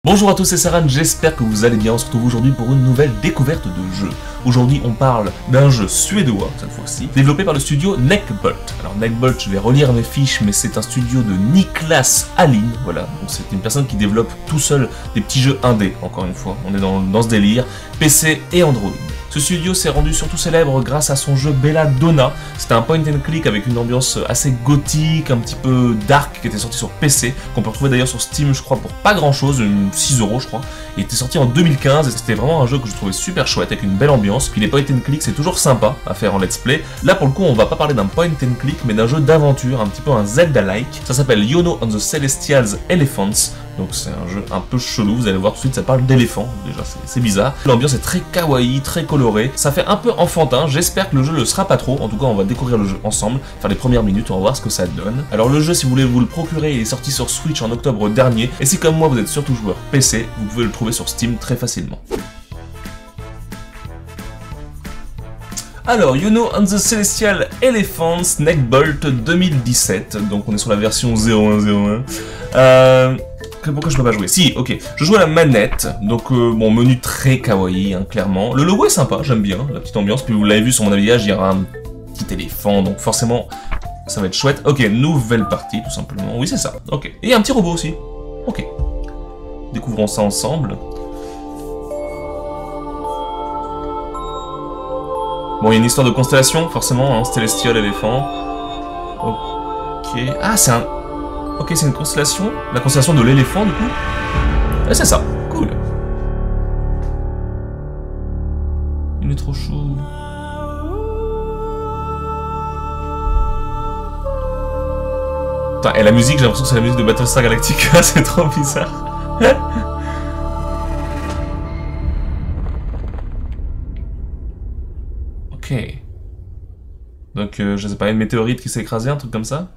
Bonjour à tous, c'est Saran, j'espère que vous allez bien. On se retrouve aujourd'hui pour une nouvelle découverte de jeu. Aujourd'hui, on parle d'un jeu suédois, cette fois-ci, développé par le studio Neckbolt. Alors Neckbolt, je vais relire mes fiches, mais c'est un studio de Niklas Hallin, voilà. Donc c'est une personne qui développe tout seul des petits jeux indés, encore une fois. On est dans ce délire, PC et Android. Ce studio s'est rendu surtout célèbre grâce à son jeu Belladonna. C'était un point and click avec une ambiance assez gothique, un petit peu dark, qui était sorti sur PC, qu'on peut retrouver d'ailleurs sur Steam, je crois, pour pas grand chose, 6 € je crois. Il était sorti en 2015 et c'était vraiment un jeu que je trouvais super chouette, avec une belle ambiance. Puis les point and click, c'est toujours sympa à faire en let's play. Là pour le coup, on va pas parler d'un point and click, mais d'un jeu d'aventure, un petit peu un Zelda-like. Ça s'appelle Yono and the Celestials Elephants. Donc c'est un jeu un peu chelou, vous allez voir tout de suite, ça parle d'éléphants, déjà c'est bizarre. L'ambiance est très kawaii, très colorée, ça fait un peu enfantin, j'espère que le jeu le sera pas trop, en tout cas on va découvrir le jeu ensemble, faire les premières minutes, on va voir ce que ça donne. Alors le jeu, si vous voulez vous le procurer, il est sorti sur Switch en octobre dernier, et si comme moi vous êtes surtout joueur PC, vous pouvez le trouver sur Steam très facilement. Alors, Yono and the Celestial Elephants, Neckbolt 2017, donc on est sur la version 0101. Pourquoi je peux pas jouer? Si, ok. Je joue à la manette, donc bon, menu très kawaii, hein, clairement. Le logo est sympa, j'aime bien, la petite ambiance. Puis vous l'avez vu sur mon habillage, il y aura un petit éléphant, donc forcément, ça va être chouette. Ok, nouvelle partie, tout simplement. Oui, c'est ça, ok. Et un petit robot aussi. Ok. Découvrons ça ensemble. Bon, il y a une histoire de constellation, forcément, hein, Celestial Elephant. Ok. Ah, c'est un... Ok, c'est une constellation. La constellation de l'éléphant, du coup. Et c'est ça. Cool. Il est trop chaud. Putain, et la musique, j'ai l'impression que c'est la musique de Battlestar Galactica. C'est trop bizarre. Ok. Donc, je sais pas, une météorite qui s'est écrasée, un truc comme ça.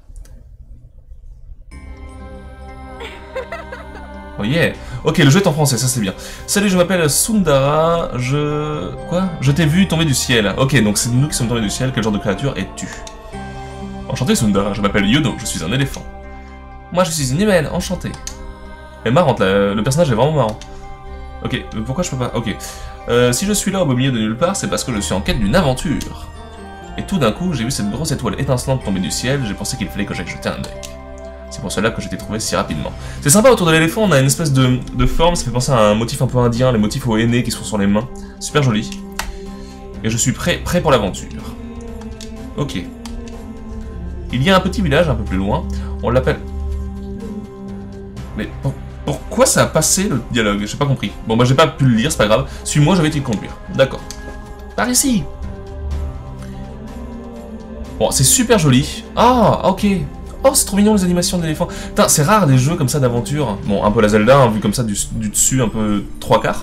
Oh yeah. Ok, le jeu est en français, ça c'est bien. Salut, je m'appelle Sundara, Quoi? Je t'ai vu tomber du ciel. Ok, donc c'est nous qui sommes tombés du ciel, quel genre de créature es-tu? Enchanté Sundara, je m'appelle Yono, je suis un éléphant. Moi je suis une humaine, enchanté. Elle est marrante, le personnage est vraiment marrant. Ok, pourquoi je peux pas... Ok. Si je suis là au beau milieu de nulle part, c'est parce que je suis en quête d'une aventure. Et tout d'un coup, j'ai vu cette grosse étoile étincelante tomber du ciel, j'ai pensé qu'il fallait que j'aille jeter un œil. C'est pour cela que j'ai été trouvé si rapidement. C'est sympa, autour de l'éléphant, on a une espèce de forme, ça fait penser à un motif un peu indien, les motifs aux aînés qui sont sur les mains. Super joli. Et je suis prêt pour l'aventure. Ok. Il y a un petit village un peu plus loin, on l'appelle... Mais pourquoi ça a passé le dialogue? J'ai pas compris. Bon bah j'ai pas pu le lire, c'est pas grave. Suis-moi, je vais te conduire. D'accord. Par ici. Bon, c'est super joli. Ah, ok. Oh, c'est trop mignon les animations d'éléphants. Putain, c'est rare des jeux comme ça d'aventure. Bon, un peu la Zelda, hein, vu comme ça du dessus, un peu 3/4.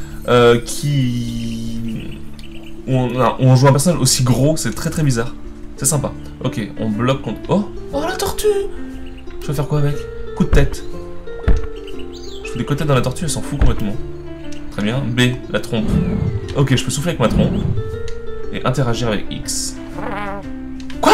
Où on joue un personnage aussi gros, c'est très bizarre. C'est sympa. Ok, on bloque contre... Oh, la tortue. Je vais faire quoi avec? Coup de tête. Je fais des coups de tête dans la tortue, elle s'en fout complètement. Très bien. B, la trompe. Ok, je peux souffler avec ma trompe. Et interagir avec X. Quoi?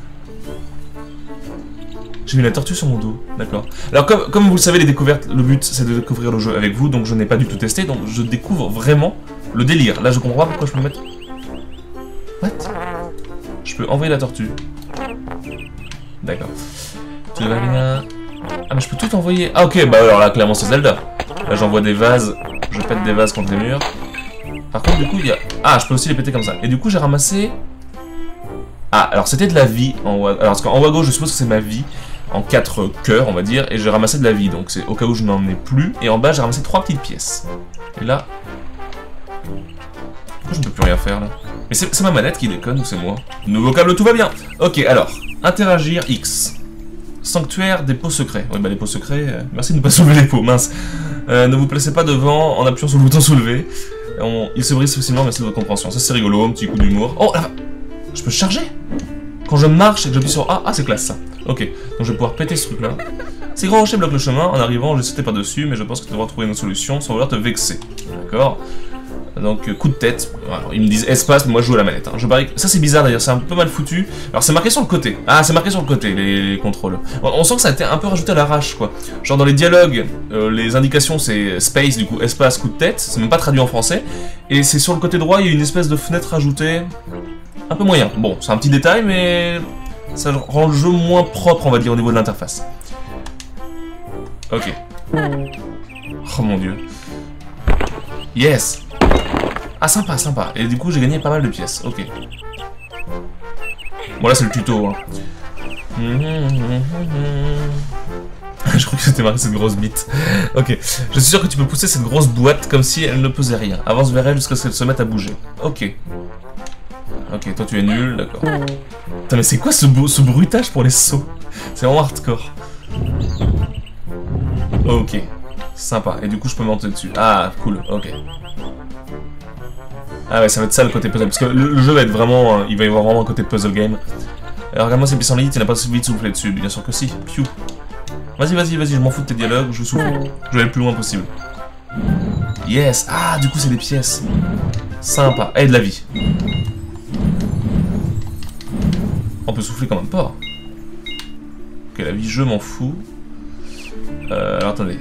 J'ai mis la tortue sur mon dos, d'accord. Alors comme vous le savez, les découvertes, le but c'est de découvrir le jeu avec vous, donc je n'ai pas du tout testé, donc je découvre vraiment le délire. Là je comprends pas pourquoi je peux me mettre... What? Je peux envoyer la tortue. D'accord. Tout va bien. Ah mais je peux tout envoyer. Ah ok, bah alors là clairement c'est Zelda. Là j'envoie des vases, je pète des vases contre les murs. Par contre du coup il y a... Ah, je peux aussi les péter comme ça. Et du coup j'ai ramassé... Ah, alors c'était de la vie en haut. Alors parce qu'en haut à gauche je suppose que c'est ma vie. En 4 cœurs, on va dire, et j'ai ramassé de la vie, donc c'est au cas où je n'en ai plus. Et en bas, j'ai ramassé 3 petites pièces. Et là... Pourquoi je ne peux plus rien faire, là? Mais c'est ma manette qui déconne, ou c'est moi? Nouveau câble, tout va bien. Ok, alors, interagir X. Sanctuaire des pots secrets. Oui, bah les pots secrets, merci de ne pas soulever les pots, mince. Ne vous placez pas devant en appuyant sur le bouton soulever. Il se brise facilement, merci de votre compréhension. Ça c'est rigolo, un petit coup d'humour. Oh, là, je peux charger? Quand je marche et que j'appuie sur A, c'est classe ça. Ok, donc je vais pouvoir péter ce truc là. Ces grands rochers bloquent le chemin, en arrivant j'ai sauté par dessus, mais je pense que tu devras trouver une autre solution sans vouloir te vexer. D'accord. Donc coup de tête. Alors, ils me disent espace, mais moi je joue à la manette. Hein. Je parie que... Ça c'est bizarre d'ailleurs, c'est un peu mal foutu. Alors c'est marqué sur le côté. Ah, c'est marqué sur le côté, les contrôles. On sent que ça a été un peu rajouté à l'arrache, quoi. Genre dans les dialogues, les indications c'est space, du coup espace, coup de tête. C'est même pas traduit en français. Et c'est sur le côté droit, il y a une espèce de fenêtre ajoutée. Un peu moyen. Bon, c'est un petit détail, mais ça rend le jeu moins propre, on va dire, au niveau de l'interface. Ok. Oh mon dieu. Yes. Ah, sympa, sympa. Et du coup, j'ai gagné pas mal de pièces. Ok. Bon, là, c'est le tuto. Hein. Je crois que c'était marqué cette grosse bite. Ok. Je suis sûr que tu peux pousser cette grosse boîte comme si elle ne pesait rien. Avance vers elle jusqu'à ce qu'elle se mette à bouger. Ok. Ok, toi tu es nul, d'accord. Putain, mais c'est quoi ce bruitage pour les sauts? C'est vraiment hardcore. Ok. Sympa. Et du coup, je peux monter dessus. Ah, cool. Ok. Ah ouais, ça va être ça le côté puzzle. Parce que le jeu va être vraiment... il va y avoir vraiment un côté puzzle game. Alors, regarde-moi ces pissenlits, il n'a pas envie de souffler dessus. Bien sûr que si. Piou. Vas-y, vas-y, vas-y, je m'en fous de tes dialogues, je souffle. Je vais aller le plus loin possible. Yes. Ah, du coup, c'est des pièces. Sympa. Et de la vie. On peut souffler quand même pas. Ok, la vie, je m'en fous. Alors, attendez.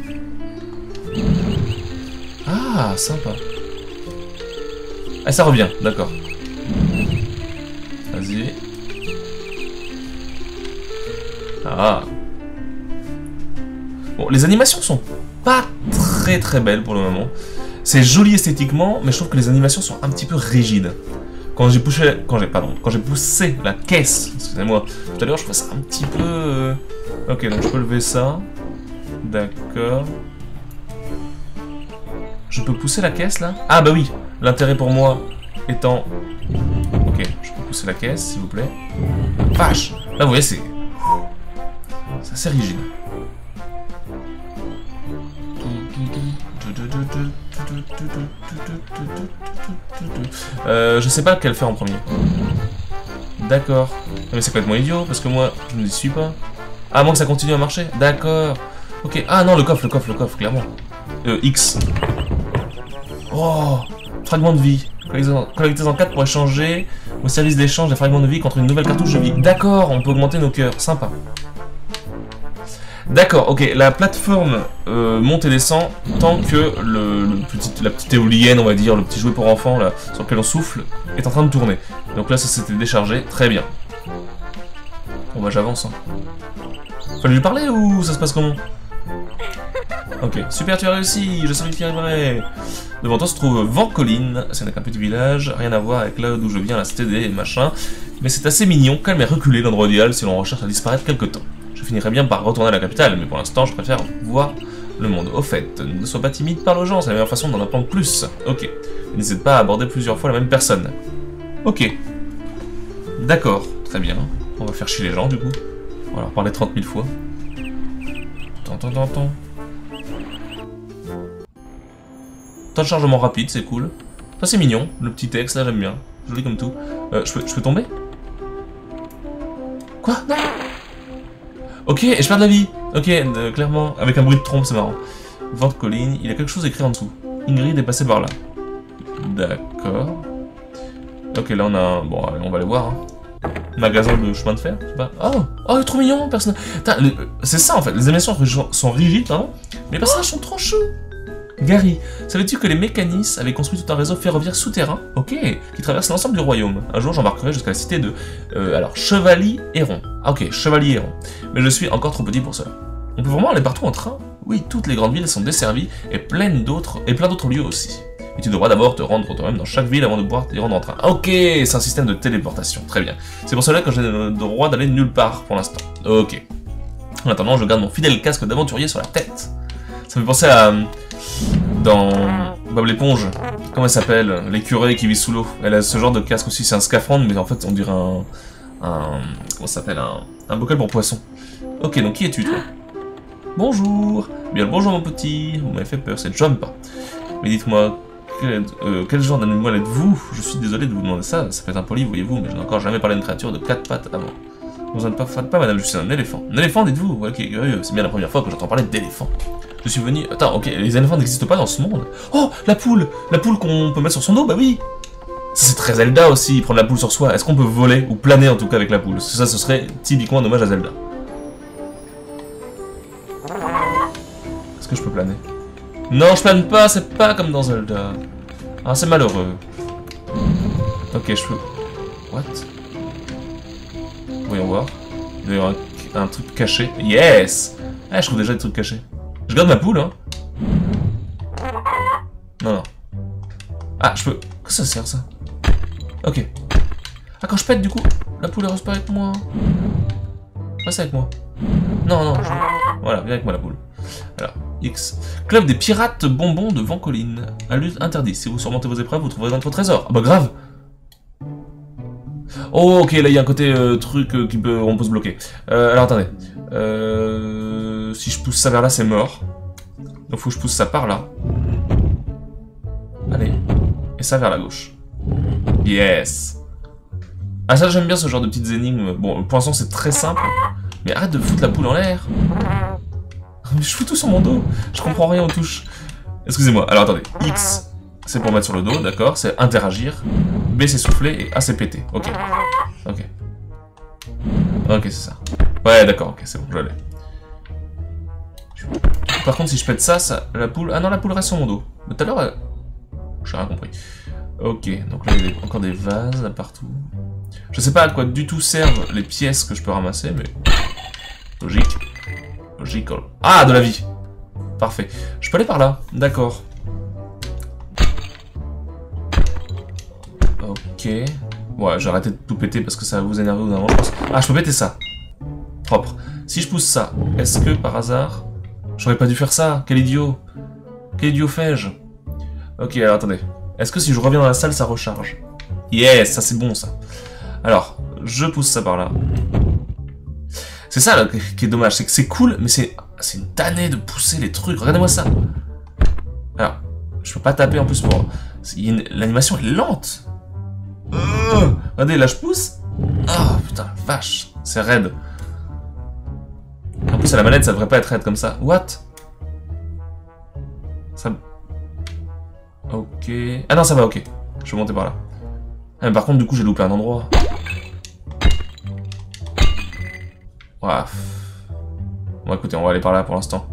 Ah, sympa. Ah, ça revient, d'accord. Vas-y. Ah. Bon, les animations sont pas très belles pour le moment. C'est joli esthétiquement, mais je trouve que les animations sont un petit peu rigides. Quand j'ai poussé la caisse, excusez-moi, tout à l'heure, je trouvais ça un petit peu... Ok, donc je peux lever ça. D'accord. Je peux pousser la caisse, là? Ah, bah oui. L'intérêt pour moi étant... Ok, je peux pousser la caisse, s'il vous plaît. Vache! Là, vous voyez, c'est... C'est assez rigide. Je sais pas quel faire en premier. D'accord. Mais c'est complètement idiot, parce que moi, je ne les suis pas. Ah, moi que ça continue à marcher? D'accord. Ok. Ah non, le coffre, clairement. X. Oh, fragment de vie. Collectez en 4 pour échanger au service d'échange des fragments de vie contre une nouvelle cartouche de vie. D'accord, on peut augmenter nos cœurs. Sympa. D'accord, ok, la plateforme monte et descend tant que la petite éolienne, on va dire, le petit jouet pour enfants là, sur lequel on souffle, est en train de tourner. Donc là, ça s'était déchargé, très bien. Bon bah j'avance. Hein. Fallait lui parler ou ça se passe comment? Ok, super, tu as réussi, je savais que tu y arriverais. Devant toi se trouve Vent-Colline, ce n'est qu'un petit village, rien à voir avec là d'où je viens, la cité des machins. Mais c'est assez mignon, calme et reculé l'endroit idéal si l'on recherche à disparaître quelque temps. Je finirai bien par retourner à la capitale, mais pour l'instant je préfère voir le monde. Au fait, ne sois pas timide, parle aux gens, c'est la meilleure façon d'en apprendre plus. Ok, n'hésite pas à aborder plusieurs fois la même personne. Ok. D'accord, très bien. On va faire chier les gens du coup. On va leur parler 30 000 fois. Temps de chargement rapide, c'est cool. Ça c'est mignon, le petit texte là j'aime bien. Joli comme tout. Je peux tomber? Quoi? Non. Ok, et je perds de la vie. Ok, clairement, avec un bruit de trompe, c'est marrant. Vent-Colline, il y a quelque chose écrit en dessous. Ingrid est passée par là. D'accord. Ok, là on a un... Bon, allez, on va aller voir. Hein. Magasin de chemin de fer, je sais pas. Oh, trop mignon, personnage. C'est ça en fait, les animations sont rigides, pardon. Mais les personnages sont trop choux. Gary, savais-tu que les mécanistes avaient construit tout un réseau ferroviaire souterrain, ok, qui traverse l'ensemble du royaume. Un jour, j'embarquerai jusqu'à la cité de... alors, Chevalier-Héron. Ah, ok, Chevalier-Héron. Mais je suis encore trop petit pour cela. On peut vraiment aller partout en train? Oui, toutes les grandes villes sont desservies, et plein d'autres lieux aussi. Et tu devras d'abord te rendre toi-même dans chaque ville avant de pouvoir t'y rendre en train. Ok, c'est un système de téléportation, très bien. C'est pour cela que j'ai le droit d'aller nulle part pour l'instant. Ok. En attendant, je garde mon fidèle casque d'aventurier sur la tête. Ça me fait penser à... Dans Bob l'éponge, comment elle s'appelle? L'écureuil qui vit sous l'eau. Elle a ce genre de casque aussi, c'est un scaphandre, mais en fait on dirait comment ça s'appelle? Un bocal pour poisson. Ok, donc qui es-tu toi? Bonjour. Bien bonjour mon petit, vous m'avez fait peur, c'est Jump. Mais dites-moi, quel genre d'animal êtes-vous? Je suis désolé de vous demander ça, ça fait impoli, voyez-vous, mais je n'ai encore jamais parlé d'une créature de 4 pattes avant. Vous en faites pas madame, je suis un éléphant. Un éléphant, dites-vous? Ouais, ok, curieux, c'est bien la première fois que j'entends parler d'éléphant. Je suis venu... Attends, ok, les éléphants n'existent pas dans ce monde. Oh, la poule! La poule qu'on peut mettre sur son dos, bah oui! Ça, c'est très Zelda aussi, prendre la poule sur soi. Est-ce qu'on peut voler, ou planer en tout cas avec la poule? Parce que ça, ce serait typiquement un hommage à Zelda. Est-ce que je peux planer? Non, je plane pas, c'est pas comme dans Zelda. Ah, c'est malheureux. Ok, je peux... What? Voyons voir. Il doit y avoir un truc caché. Yes! Ah, je trouve déjà des trucs cachés. Je garde ma poule, hein. Non, non. Ah, je peux... Que ça sert, ça? Ok. Ah, quand je pète, du coup, la poule, elle reste pas avec moi. Reste avec moi. Non, non, je... Voilà, viens avec moi, la poule. Alors, X. Club des pirates bonbons de Vent-Colline. À lutte interdit. Si vous surmontez vos épreuves, vous trouverez dans votre trésor. Ah bah grave. Oh, ok, là, il y a un côté truc qui peut... On peut se bloquer. Alors, attendez. Si je pousse ça vers là, c'est mort. Donc, faut que je pousse ça par là. Allez. Et ça vers la gauche. Yes. Ah, ça, j'aime bien ce genre de petites énigmes. Bon, pour l'instant, c'est très simple. Mais arrête de foutre la poule en l'air. Mais je fous tout sur mon dos. Je comprends rien aux touches. Excusez-moi. Alors, attendez. X, c'est pour mettre sur le dos, d'accord. C'est interagir. B, c'est souffler. Et A, c'est péter. Ok. Ok. Ok, c'est ça. Ouais, d'accord. Ok, c'est bon, je l'ai. Par contre, si je pète ça, la poule... Ah non, la poule reste sur mon dos. Mais tout à l'heure, elle... J'ai rien compris. Ok, donc là, il y a encore des vases là partout. Je sais pas à quoi du tout servent les pièces que je peux ramasser, mais... Logique. Logical. Ah, de la vie. Parfait. Je peux aller par là. D'accord. Ok. Ouais, j'ai arrêté de tout péter parce que ça va vous énerver au bout d'un moment, je pense. Ah, je peux péter ça. Propre. Si je pousse ça, est-ce que par hasard... J'aurais pas dû faire ça. Quel idiot. Quel idiot fais-je? Ok, alors attendez. Est-ce que si je reviens dans la salle, ça recharge? Yes, ça c'est bon ça. Alors, je pousse ça par là. C'est ça là, qui est dommage, c'est que c'est cool, mais c'est une tannée de pousser les trucs. Regardez-moi ça. Alors, je peux pas taper en plus pour... L'animation est lente. Regardez, là je pousse. Oh putain, vache, c'est raide. En plus à la manette, ça devrait pas être raide comme ça. What? Ça... Ok... Ah non, ça va, ok. Je vais monter par là. Ah, mais par contre, du coup, j'ai loupé un endroit. Ouais. Bon, écoutez, on va aller par là pour l'instant.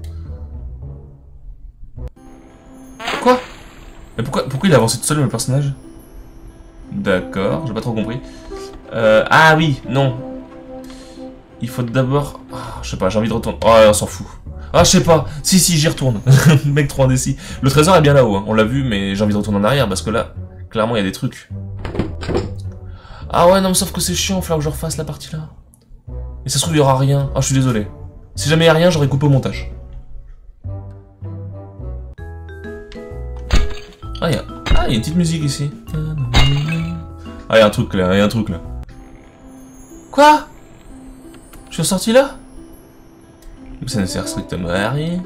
Quoi? Mais pourquoi il a avancé tout seul, le personnage? D'accord, j'ai pas trop compris. Ah oui, non. Il faut d'abord... Oh, je sais pas, j'ai envie de retourner. Oh, on s'en fout. Ah, je sais pas. Si, j'y retourne. Mec trop indécis. Le trésor est bien là-haut, hein. On l'a vu, mais j'ai envie de retourner en arrière parce que là, clairement, il y a des trucs. Ah ouais, non, mais sauf que c'est chiant, il va falloir que je refasse la partie là. Et ça se trouve, il y aura rien. Ah, je suis désolé. Si jamais il y a rien, j'aurais coupé au montage. Ah, il y a une petite musique ici. Ah, il y a un truc là, Quoi? Je suis sorti là? Ça ne sert strictement à rien.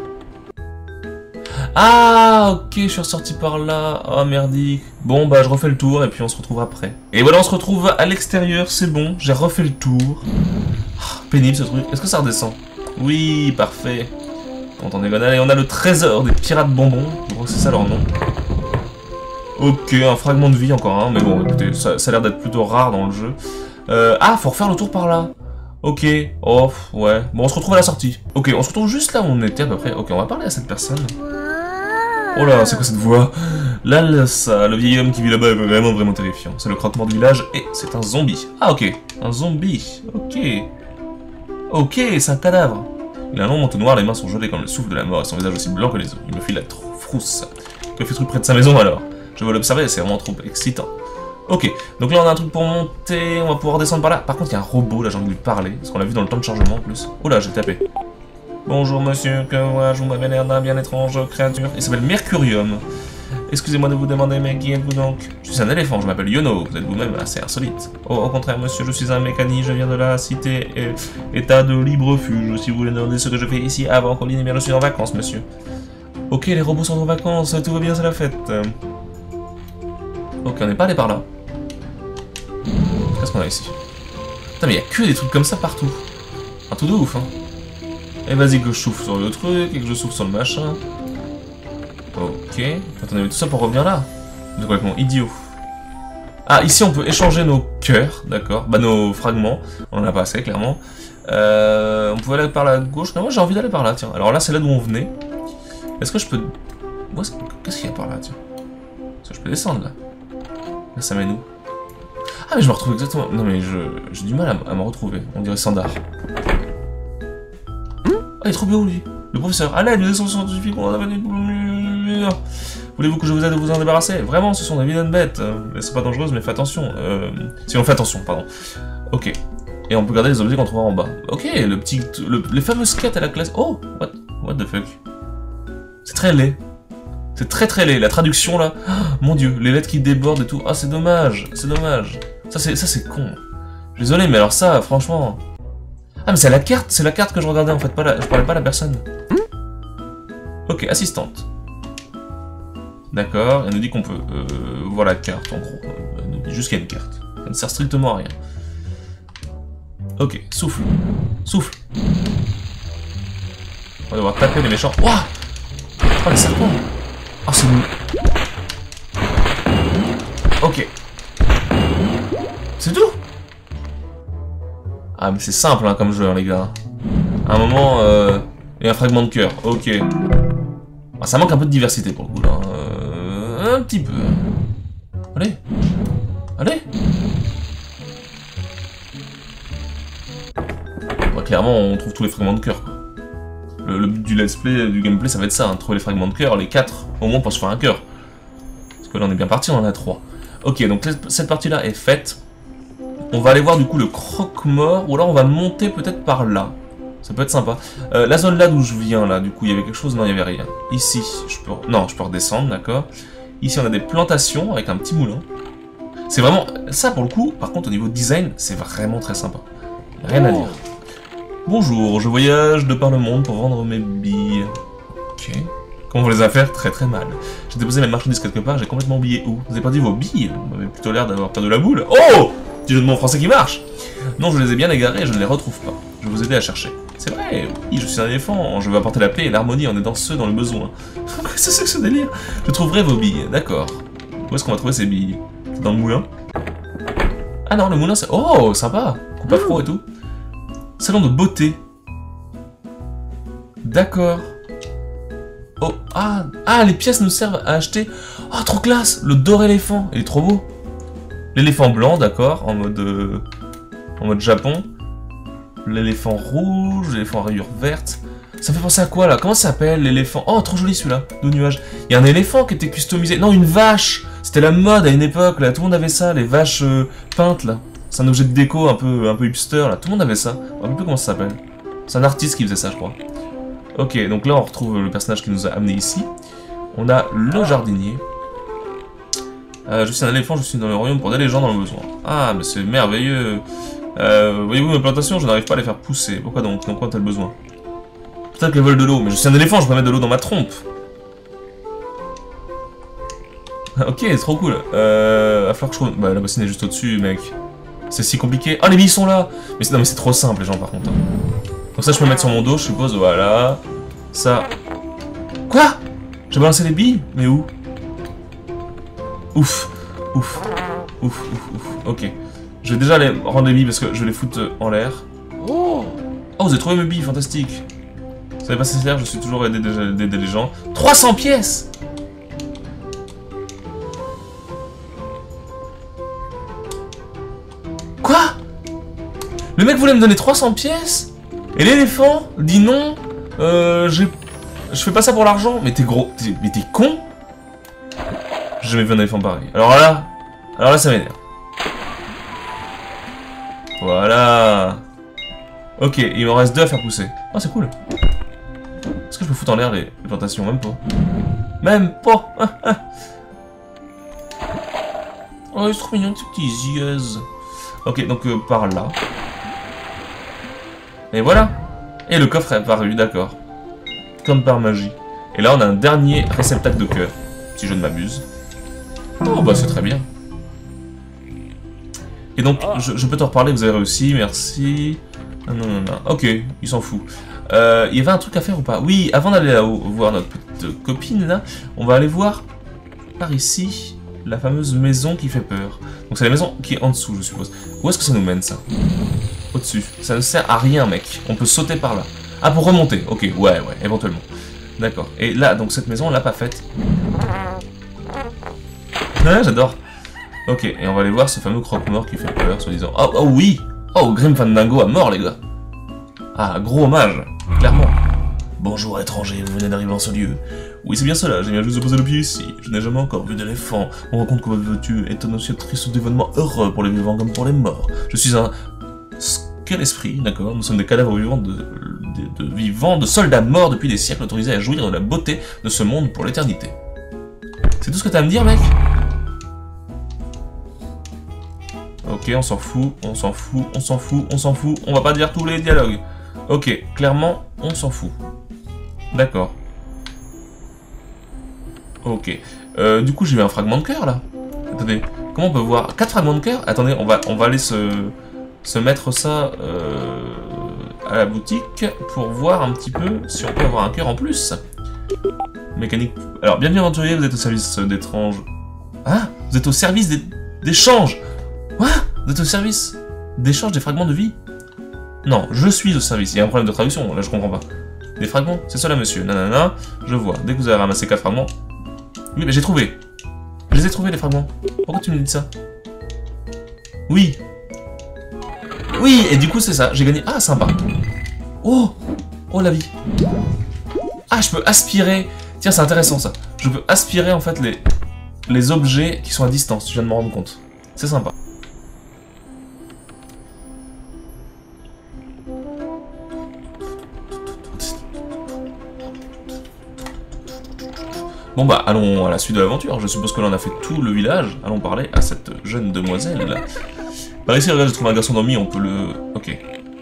Ah, ok, je suis ressorti par là. Oh, merdique. Bon, bah, je refais le tour et puis on se retrouve après. Et voilà, on se retrouve à l'extérieur, c'est bon. J'ai refait le tour. Oh, pénible ce truc. Est-ce que ça redescend? Oui, parfait. On déconne. Et on a le trésor des pirates bonbons. Je crois que c'est ça leur nom. Ok, un fragment de vie encore, hein. Mais bon, écoutez, ça a l'air d'être plutôt rare dans le jeu. Ah, faut refaire le tour par là. Ok, oh, ouais. Bon, on se retrouve à la sortie. Ok, on se retrouve juste là où on était à peu près. Ok, on va parler à cette personne. Oh là, c'est quoi cette voix? Là, ça, le vieil homme qui vit là-bas est vraiment terrifiant. C'est le croque-mort du village et c'est un zombie. Ah, ok, un zombie. Ok. Ok, c'est un cadavre. Il a un long manteau noir, les mains sont gelées comme le souffle de la mort et son visage aussi blanc que les os. Il me file la frousse. Que fait truc près de sa maison alors? Je vais l'observer, c'est vraiment trop excitant. Ok, donc là on a un truc pour monter, on va pouvoir descendre par là. Par contre il y a un robot, là j'ai envie de lui parler, parce qu'on l'a vu dans le temps de chargement en plus. Oh là, j'ai tapé. Bonjour monsieur, que vois-je, vous m'avez l'air d'un bien étrange créature. Il s'appelle Mercurium. Excusez-moi de vous demander, mais qui êtes-vous donc? Je suis un éléphant, je m'appelle Yono, vous êtes vous-même assez insolite. Oh, au contraire monsieur, je suis un mécanique, je viens de la cité état de libre-refuge. Si vous voulez demander ce que je fais ici avant Colline, eh bien je suis en vacances monsieur. Ok, les robots sont en vacances, tout va bien, c'est la fête. Ok, on n'est pas allé par là. Qu'est-ce qu'on a ici? Putain, mais il y a que des trucs comme ça partout. Un truc de ouf, hein. Et vas-y que je souffle sur le truc, et que je souffle sur le machin. Ok. Attendez, mais tout ça pour revenir là? C'est complètement idiot. Ah, ici on peut échanger nos cœurs, d'accord. Bah nos fragments, on en a pas assez clairement. On pouvait aller par la gauche. Non, moi j'ai envie d'aller par là, tiens. Alors là c'est là d'où on venait. Est-ce que je peux... Qu'est-ce qu'il y a par là, tiens? Est-ce que je peux descendre là? Là ça mène où? Ah mais je me retrouve exactement... Non mais j'ai du mal à me retrouver. On dirait Sandar. Ah il est trop bien lui. Le professeur. À l'aide, les descentes scientifiques, on a des... Voulez-vous que je vous aide à vous en débarrasser? Vraiment, ce sont des vilaines bêtes. Elles sont pas dangereuses, mais faites attention. Si on fait attention, pardon. Ok. Et on peut garder les objets qu'on trouvera en bas. Ok, les fameuses quêtes à la classe... Oh, what the fuck? C'est très laid. C'est très laid. La traduction, là... Oh, mon dieu, les lettres qui débordent et tout. Ah, c'est dommage. C'est dommage. Ça, c'est con. Désolé, mais alors ça, franchement... Ah, mais c'est la carte que je regardais, en fait. Je parlais pas à la personne. Ok, assistante. D'accord, elle nous dit qu'on peut voir la carte, en gros. Elle nous dit juste qu'il y a une carte. Ça ne sert strictement à rien. Ok, souffle. Souffle. On va devoir taper les méchants. Ouah! Oh, les serpents! Oh, c'est nous. Ok. C'est tout? Ah, mais c'est simple, hein, comme jeu, hein, les gars. À un moment, il y a un fragment de cœur. Ok. Ah, ça manque un peu de diversité, pour le coup, là. Un petit peu. Allez. Allez. Bah, clairement, on trouve tous les fragments de cœur, quoi. Le but du let's play, du gameplay, ça va être ça, hein, trouver les fragments de cœur, les 4, au moins pour se faire un cœur. Parce que là, on est bien parti, on en a 3. Ok, donc cette partie-là est faite. On va aller voir, du coup, le croque-mort, ou alors on va monter peut-être par là. Ça peut être sympa. La zone là d'où je viens, là, du coup, il y avait quelque chose? Non, il n'y avait rien. Ici, je peux redescendre, d'accord. Ici, on a des plantations avec un petit moulin. C'est vraiment... Ça, pour le coup, par contre, au niveau design, c'est vraiment très sympa. Rien à dire. Bonjour, je voyage de par le monde pour vendre mes billes. Ok. Comment vont les affaires? Très mal. J'ai déposé mes marchandises quelque part, j'ai complètement oublié où. Vous avez perdu vos billes? Vous m'avez plutôt l'air d'avoir perdu la boule. Oh! Petit jeu de mots français qui marche! Non, je les ai bien égarés et je ne les retrouve pas. Je vais vous aider à chercher. C'est vrai, oui, je suis un éléphant, je veux apporter la paix et l'harmonie en aidant ceux dans le besoin. Qu'est-ce que ce délire? Je trouverai vos billes, d'accord. Où est-ce qu'on va trouver ces billes? Dans le moulin? Ah non, le moulin c'est... Oh, sympa! Coupe afro et tout. Salon de beauté. D'accord. Oh, ah, les pièces nous servent à acheter... Oh, trop classe! Le doré éléphant, il est trop beau. L'éléphant blanc, d'accord, en mode Japon. L'éléphant rouge, l'éléphant à rayures vertes. Ça me fait penser à quoi là? Comment ça s'appelle l'éléphant? Oh, trop joli celui-là, de nuage. Il y a un éléphant qui était customisé. Non, une vache! C'était la mode à une époque là, tout le monde avait ça, les vaches peintes là. C'est un objet de déco un peu hipster là, tout le monde avait ça. Je ne sais plus comment ça s'appelle. C'est un artiste qui faisait ça, je crois. Ok, donc là on retrouve le personnage qui nous a amené ici. On a le jardinier. Je suis un éléphant, je suis dans le royaume pour aider les gens dans le besoin. Ah, mais c'est merveilleux. Voyez-vous mes plantations, je n'arrive pas à les faire pousser. Pourquoi donc? Dans quoi t'as besoin? Peut-être qu'elles veulent de l'eau, mais je suis un éléphant, je peux mettre de l'eau dans ma trompe. Ok, trop cool. Va falloir que je trouve... Bah, la bassine est juste au-dessus, mec. C'est si compliqué. Ah, les billes sont là! Non, mais c'est trop simple, les gens, par contre. Donc ça, je peux mettre sur mon dos, je suppose. Voilà. Ça... Quoi? J'ai balancé les billes? Mais où? Ouf. Ok. Je vais déjà les rendre les billes parce que je vais les foutre en l'air. Oh, vous avez trouvé mes billes, fantastique. Vous savez pas si c'est l'air, je suis toujours aidé d'aider les gens. 300 pièces! Quoi? Le mec voulait me donner 300 pièces? Et l'éléphant dit non, je fais pas ça pour l'argent. Mais t'es gros, mais t'es con? J'ai jamais vu un éléphant pareil. Alors là ça m'énerve. Voilà. Ok, il me reste 2 à faire pousser. Oh, c'est cool. Est-ce que je peux foutre en l'air les plantations? Même pas. Même pas. Oh, c'est trop mignon, ces petits yeux. Ok, donc par là. Et voilà. Et le coffre est apparu, d'accord. Comme par magie. Et là, on a un dernier réceptacle de cœur. Si je ne m'abuse. Oh, bah c'est très bien. Et donc, je peux t'en reparler, vous avez réussi, merci. Non. Ok, il s'en fout. Il y avait un truc à faire ou pas? Oui, avant d'aller là-haut, voir notre petite copine, là, on va aller voir, par ici, la fameuse maison qui fait peur. Donc c'est la maison qui est en dessous, je suppose. Où est-ce que ça nous mène, ça? Au-dessus. Ça ne sert à rien, mec. On peut sauter par là. Ah, pour remonter. Ok, ouais, éventuellement. D'accord. Et là, donc cette maison, on l'a pas faite. Ah, j'adore. Ok, et on va aller voir ce fameux croque-mort qui fait peur, soi-disant. Oh, oh oui! Oh, Grim Fandango à mort, les gars! Ah, gros hommage, clairement. Bonjour, étranger, vous venez d'arriver en ce lieu. Oui, c'est bien cela, j'ai bien juste de poser le pied ici. Je n'ai jamais encore vu d'éléphant. On rencontre que votre vertu est un aussi triste d'événements heureux pour les vivants comme pour les morts. Je suis un... Quel esprit, d'accord? Nous sommes des cadavres vivants de soldats morts depuis des siècles, autorisés à jouir de la beauté de ce monde pour l'éternité. C'est tout ce que t'as à me dire, mec? Ok, on s'en fout, on s'en fout, on s'en fout, on s'en fout. On va pas dire tous les dialogues. Ok, clairement, on s'en fout. D'accord. Ok. Du coup, j'ai eu un fragment de cœur, là. Attendez, comment on peut voir 4 fragments de cœur? Attendez, on va aller se mettre ça à la boutique pour voir un petit peu si on peut avoir un cœur en plus. Mécanique... Alors, bienvenue aventurier, vous êtes au service d'étranges... Ah, vous êtes au service d'échanges. Quoi? Vous êtes au service d'échange des fragments de vie? Non, je suis au service. Il y a un problème de traduction, là je comprends pas. Des fragments? C'est cela, monsieur. Nanana, je vois. Dès que vous avez ramassé 4 fragments... Oui, mais j'ai trouvé. Je les ai trouvés, les fragments. Pourquoi tu me dis ça? Oui. Oui, et du coup, c'est ça. J'ai gagné... Ah, sympa. Oh! Oh, la vie. Ah, je peux aspirer... Tiens, c'est intéressant, ça. Je peux aspirer, en fait, les objets qui sont à distance. Je viens de me rendre compte. C'est sympa. Bon bah, allons à la suite de l'aventure. Je suppose que là on a fait tout le village. Allons parler à cette jeune demoiselle. Par ici, regarde, je trouve un garçon endormi, on peut le... Ok.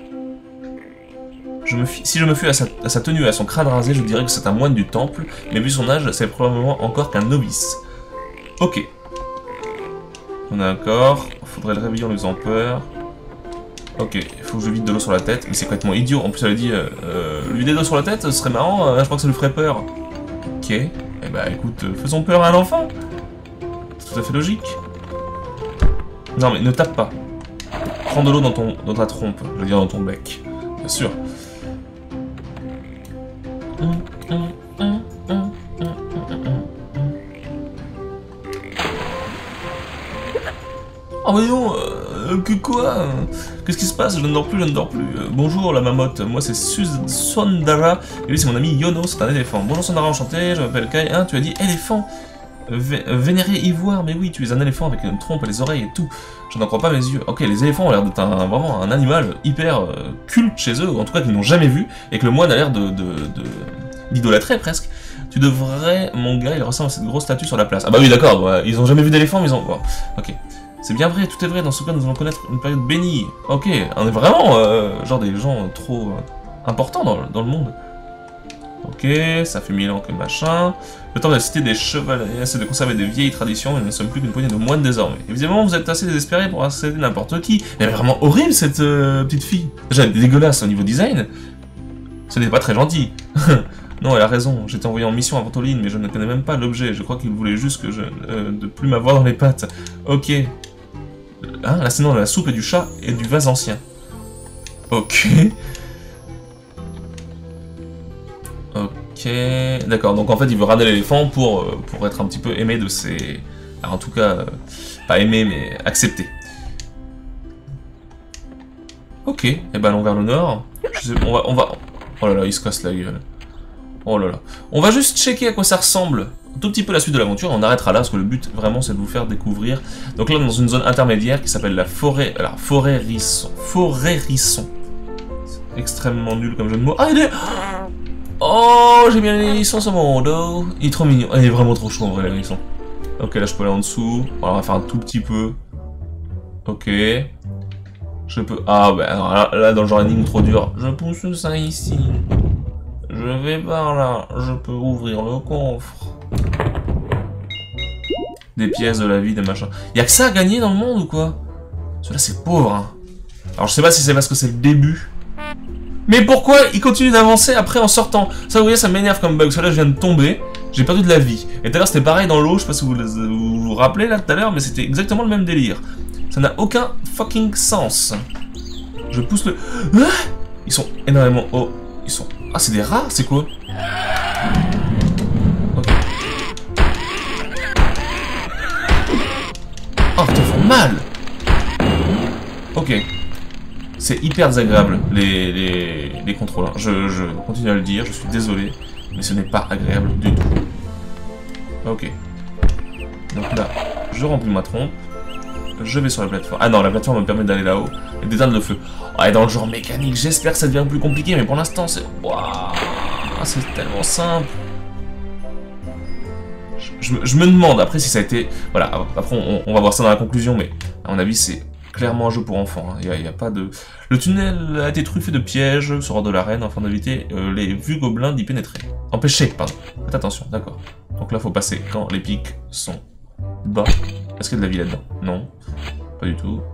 Si je me fie à sa tenue et à son crâne rasé, je dirais que c'est un moine du temple, mais vu son âge, c'est probablement encore qu'un novice. Ok. On est d'accord. Faudrait le réveiller en lui faisant peur. Ok, il faut que je vide de l'eau sur la tête, mais c'est complètement idiot. En plus, elle a dit, lui vider de l'eau sur la tête, ce serait marrant, je crois que ça lui ferait peur. Ok. Eh bah écoute, faisons peur à un enfant. C'est tout à fait logique. Non mais ne tape pas. Prends de l'eau dans ta trompe, je veux dire dans ton bec. Bien sûr. Oh mais non, quoi? Qu'est-ce qui se passe? Je ne dors plus, je ne dors plus. Bonjour la mamotte, moi c'est Sondara, et lui c'est mon ami Yono, c'est un éléphant. Bonjour Sondara, enchanté, je m'appelle Kai. Hein, tu as dit éléphant? Vénéré ivoire, mais oui, tu es un éléphant avec une trompe et les oreilles et tout. Je n'en crois pas mes yeux. Ok, les éléphants ont l'air d'être vraiment un animal hyper culte chez eux, ou en tout cas qu'ils n'ont jamais vu, et que le moine a l'air d'idolâtrer presque. Tu devrais, mon gars, il ressemble à cette grosse statue sur la place. Ah bah oui, d'accord, ouais, ils ont jamais vu d'éléphant, mais ils ont... Bon, ok. C'est bien vrai, tout est vrai, dans ce cas nous allons connaître une période bénie. Ok, on est vraiment genre des gens trop importants dans le monde. Ok, ça fait 1000 ans que machin. Le temps de la cité des chevaliers, c'est de conserver des vieilles traditions, mais nous ne sommes plus qu'une poignée de moines désormais. Évidemment, vous êtes assez désespérés pour accéder n'importe qui. Elle est vraiment horrible cette petite fille. Déjà, elle est dégueulasse au niveau design. Ce n'est pas très gentil. Non, elle a raison, j'étais envoyé en mission à Ventoline, mais je ne connais même pas l'objet. Je crois qu'il voulait juste que de plus m'avoir dans les pattes. Ok. Hein, là c'est non, de la soupe et du chat et du vase ancien. Ok. Ok. D'accord, donc en fait il veut ramener l'éléphant pour être un petit peu aimé de ses... Alors, en tout cas, pas aimé mais accepté. Ok, et ben allons vers le nord. Je sais, on va... Oh là là, il se casse la gueule. Oh là là. On va juste checker à quoi ça ressemble. Un tout petit peu la suite de l'aventure, on arrêtera là parce que le but vraiment c'est de vous faire découvrir. Donc là dans une zone intermédiaire qui s'appelle la forêt. Alors forêt risson. Forêt risson. C'est extrêmement nul comme jeu de mots. Ah il est... Oh j'ai bien les hérissons sur mon dos. Il est trop mignon. Il est vraiment trop chaud en vrai les hérissons. Ok là je peux aller en dessous. Voilà, on va faire un tout petit peu. Ok. Je peux... Ah bah alors, là dans le genre énigme trop dur. Je pousse ça ici. Je vais par là. Je peux ouvrir le coffre. Des pièces de la vie, des machins. Y'a que ça à gagner dans le monde ou quoi? Cela c'est pauvre hein. Alors je sais pas si c'est parce que c'est le début. Mais pourquoi il continue d'avancer après en sortant? Ça, vous voyez, ça m'énerve comme bug. Parce que là, je viens de tomber. J'ai perdu de la vie. Et tout à l'heure, c'était pareil dans l'eau. Je sais pas si vous rappelez là tout à l'heure, mais c'était exactement le même délire. Ça n'a aucun fucking sens. Je pousse le... Ah, ils sont énormément hauts. Ils sont... Ah, c'est des rats? C'est quoi? Ok. Oh, putain, ils font mal. Ok. C'est hyper désagréable, les contrôles. Je continue à le dire, je suis désolé, mais ce n'est pas agréable du tout. Ok. Donc là, je remplis ma trompe. Je vais sur la plateforme. Ah non, la plateforme me permet d'aller là-haut et d'éteindre le feu. Ah, et dans le genre mécanique, j'espère que ça devient plus compliqué, mais pour l'instant, c'est... Waouh, c'est tellement simple. Je me demande, après, si ça a été... Voilà, après, on va voir ça dans la conclusion, mais à mon avis, c'est clairement un jeu pour enfants. Il n'y a pas de... Le tunnel a été truffé de pièges sur de l'arène afin d'éviter les vues gobelins d'y pénétrer. Empêcher, pardon. Faites attention, d'accord. Donc là, faut passer quand les pics sont bas. Est-ce qu'il y a de la vie là-dedans? Non. Pas du tout.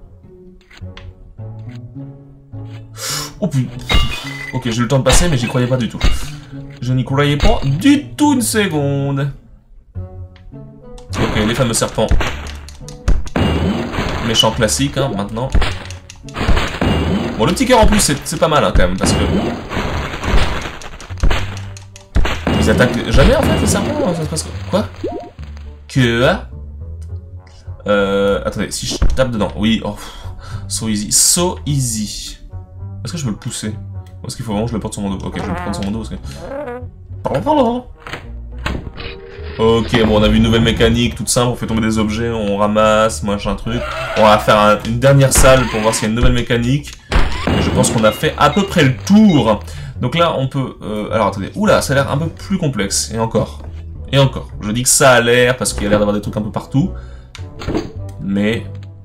Oh putain. Ok, j'ai eu le temps de passer, mais j'y croyais pas du tout. Je n'y croyais pas du tout une seconde. Ok, les fameux serpents. Méchant classique, hein, maintenant. Bon, le petit cœur en plus, c'est pas mal, hein, quand même, parce que... Ils attaquent jamais, en fait, les serpents, ça se passe quoi? Que... attendez, si je tape dedans, oui, oh, so easy, so easy. Est-ce que je peux le pousser? Ou est-ce qu'il faut vraiment que je le porte sur mon dos? Ok, je vais le prendre sur mon dos parce que... Ok, bon, on a vu une nouvelle mécanique, toute simple, on fait tomber des objets, on ramasse, machin truc. On va faire une dernière salle pour voir s'il y a une nouvelle mécanique. Et je pense qu'on a fait à peu près le tour. Donc là, on peut... alors, attendez, oula, ça a l'air un peu plus complexe, et encore. Et encore. Je dis que ça a l'air, parce qu'il y a l'air d'avoir des trucs un peu partout. Mais...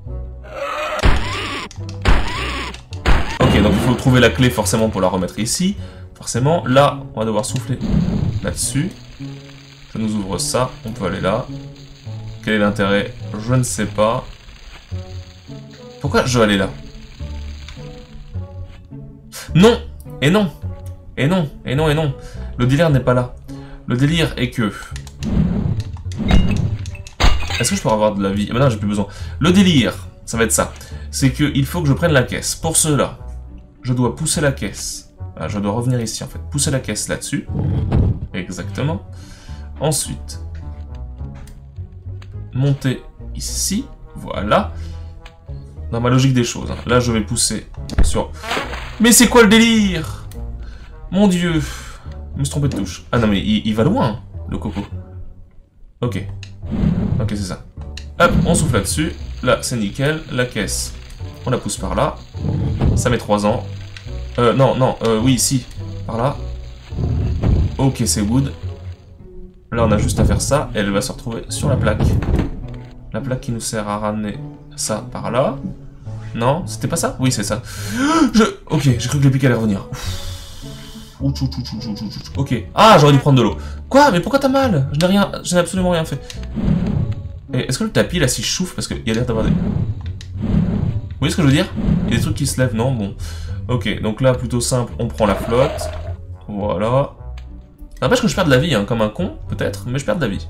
Ok, donc il faut trouver la clé forcément pour la remettre ici. Forcément, là, on va devoir souffler là-dessus. Ça nous ouvre ça, on peut aller là. Quel est l'intérêt? Je ne sais pas. Pourquoi je veux aller là? Non! Et non! Et non! Et non! Et non! Le délire n'est pas là. Le délire est que... Est-ce que je peux avoir de la vie? Maintenant, j'ai plus besoin. Le délire, ça va être ça. C'est qu'il faut que je prenne la caisse. Pour cela, je dois pousser la caisse. Ah, je dois revenir ici, en fait. Pousser la caisse là-dessus. Exactement. Ensuite, monter ici. Voilà. Dans ma logique des choses. Hein. Là, je vais pousser sur... Mais c'est quoi le délire? Mon Dieu. Je me suis trompé de touche. Ah non, mais il va loin, le coco. Ok. Ok, c'est ça. Hop, on souffle là-dessus. Là, c'est nickel. La caisse, on la pousse par là. Ça met 3 ans. Non, oui, ici. Par là. Ok, c'est good. Là, on a juste à faire ça. Et elle va se retrouver sur la plaque. La plaque qui nous sert à ramener ça par là. Non, c'était pas ça? Oui, c'est ça. Ok, j'ai cru que les pics allaient revenir. Ok. Ah, j'aurais dû prendre de l'eau. Quoi? Mais pourquoi t'as mal? Je n'ai absolument rien fait. Est-ce que le tapis, là, s'il chauffe? Parce qu'il y a l'air d'avoir des... Vous voyez ce que je veux dire? Il y a des trucs qui se lèvent, non? Bon. Ok, donc là, plutôt simple, on prend la flotte. Voilà. N'empêche que je perds de la vie, hein, comme un con, peut-être, mais je perds de la vie.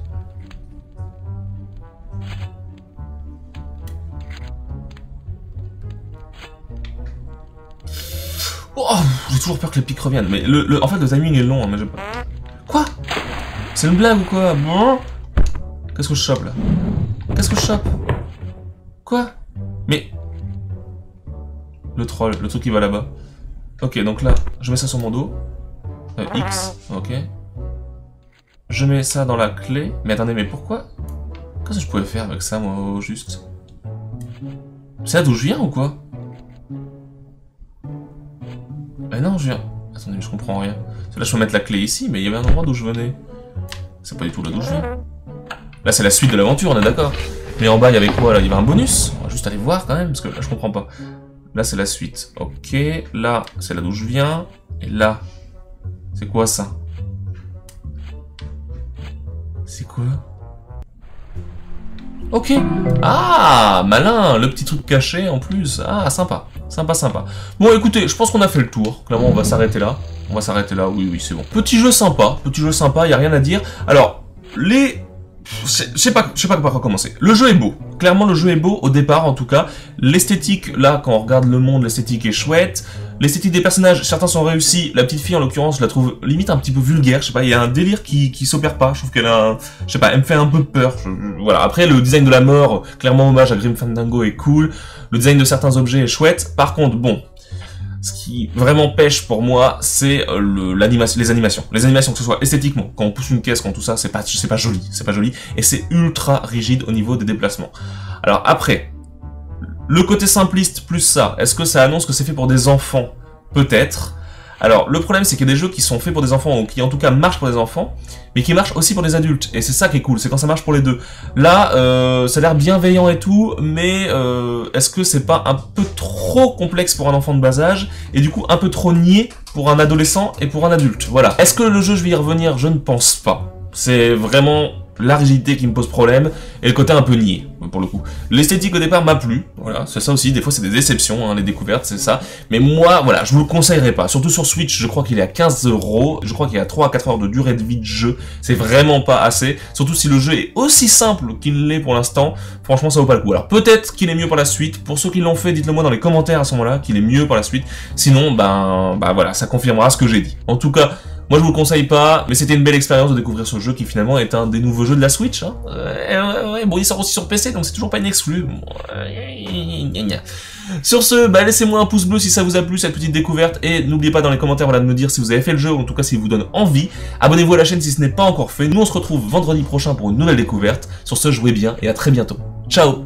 Oh, j'ai toujours peur que les pics reviennent, mais en fait, le timing est long, hein, mais j'ai pas... Quoi? C'est une blague ou quoi? Bon. Qu'est-ce que je chope, là? Qu'est-ce que je chope? Quoi? Mais... Le troll, le truc qui va là-bas. Ok, donc là, je mets ça sur mon dos. X, ok. Je mets ça dans la clé. Mais attendez, mais pourquoi? Qu'est-ce que je pouvais faire avec ça, moi, au juste? C'est là d'où je viens, ou quoi? Eh non, je viens... Attendez, mais je comprends rien. Là, je peux mettre la clé ici, mais il y avait un endroit d'où je venais. C'est pas du tout là d'où je viens. Là, c'est la suite de l'aventure, on est d'accord. Mais en bas, il y avait quoi, là? Il y avait un bonus? On va juste aller voir, quand même, parce que là, je comprends pas. Là, c'est la suite. Ok. Là, c'est là d'où je viens. Et là, c'est quoi, ça? C'est quoi? Ok. Ah, malin, le petit truc caché en plus. Ah, sympa. Sympa. Bon, écoutez, je pense qu'on a fait le tour. Clairement, on va s'arrêter là. Oui, c'est bon. Petit jeu sympa, y a rien à dire. Alors, je sais pas par quoi commencer. Le jeu est beau. Clairement, le jeu est beau, au départ en tout cas. L'esthétique, là, quand on regarde le monde, l'esthétique est chouette. L'esthétique des personnages, certains sont réussis. La petite fille, en l'occurrence, je la trouve limite un petit peu vulgaire. Je sais pas, il y a un délire qui s'opère pas. Je trouve qu'elle a je sais pas, elle me fait un peu peur. Voilà. Après, le design de la mort, clairement hommage à Grim Fandango est cool. Le design de certains objets est chouette. Par contre, bon, ce qui vraiment pêche pour moi, c'est les animations. Les animations, que ce soit esthétiquement, quand on pousse une caisse, quand tout ça, c'est pas joli. Et c'est ultra rigide au niveau des déplacements. Alors après, le côté simpliste plus ça, est-ce que ça annonce que c'est fait pour des enfants? Peut-être. Alors, le problème, c'est qu'il y a des jeux qui sont faits pour des enfants, ou qui en tout cas marchent pour des enfants, mais qui marchent aussi pour des adultes. Et c'est ça qui est cool, c'est quand ça marche pour les deux. Là, ça a l'air bienveillant et tout, mais est-ce que c'est pas un peu trop complexe pour un enfant de bas âge, et du coup un peu trop niais pour un adolescent et pour un adulte? Voilà. Est-ce que le jeu, je vais y revenir? Je ne pense pas. C'est vraiment la rigidité qui me pose problème, et le côté un peu niais, pour le coup. L'esthétique au départ m'a plu, voilà, c'est ça aussi, des fois c'est des déceptions, hein, les découvertes, c'est ça. Mais moi, voilà, je vous le conseillerais pas. Surtout sur Switch, je crois qu'il est à 15 €, je crois qu'il y a 3 à 4 heures de durée de vie de jeu, c'est vraiment pas assez. Surtout si le jeu est aussi simple qu'il l'est pour l'instant, franchement ça vaut pas le coup. Alors peut-être qu'il est mieux pour la suite, pour ceux qui l'ont fait, dites-le moi dans les commentaires à ce moment-là, qu'il est mieux pour la suite. Sinon, ben voilà, ça confirmera ce que j'ai dit. En tout cas, moi je vous le conseille pas, mais c'était une belle expérience de découvrir ce jeu qui finalement est un des nouveaux jeux de la Switch. Hein. Bon, il sort aussi sur PC, donc c'est toujours pas une exclue. Sur ce, laissez-moi un pouce bleu si ça vous a plu cette petite découverte, et n'oubliez pas dans les commentaires de me dire si vous avez fait le jeu, ou en tout cas s'il vous donne envie. Abonnez-vous à la chaîne si ce n'est pas encore fait. Nous on se retrouve vendredi prochain pour une nouvelle découverte. Sur ce, jouez bien et à très bientôt. Ciao!